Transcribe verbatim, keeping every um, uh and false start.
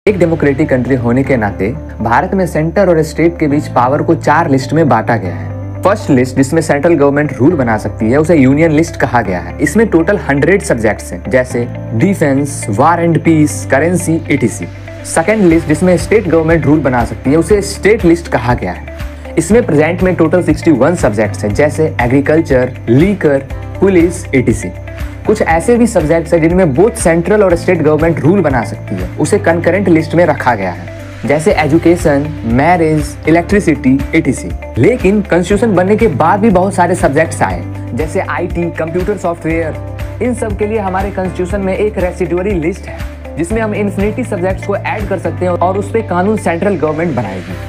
एक democratic country होने के नाते भारत में सेंटर और स्टेट के बीच पावर को चार लिस्ट में बांटा गया है। फर्स्ट लिस्ट जिसमें सेंट्रल गवर्नमेंट रूल बना सकती है उसे यूनियन लिस्ट कहा गया है। इसमें टोटल हंड्रेड सब्जेक्ट्स हैं, जैसे defence, war and peace, currency, ETC. Second list जिसमें स्टेट गवर्नमेंट रूल बना सकती है उसे स्टेट लिस्ट कहा गया है। इसमें प्रेजेंट में टोटल सिक्सटी वन सब्जेक्ट्स हैं, जैसे एग्रीकल्चर, लीकर, पुलिस, एटीसी। कुछ ऐसे भी सब्जेक्ट्स हैं जिनमें बोथ सेंट्रल और स्टेट गवर्नमेंट रूल बना सकती है, उसे कंकरेंट लिस्ट में रखा गया है, जैसे एजुकेशन, मैरिज, इलेक्ट्रिसिटी, एटीसी। लेकिन कॉन्स्टिट्यूशन बनने के बाद भी बहुत सारे सब्जेक्ट्स आए, जैसे आईटी, कंप्यूटर सॉफ्टवेयर। इन सब के लिए हमारे कॉन्स्टिट्यूशन में एक रेसिडुअरी लिस्ट है जिसमें हम इन्फिनिटी सब्जेक्ट्स को ऐड कर सकते हैं और उस पर कानून सेंट्रल गवर्नमेंट बनाएगी।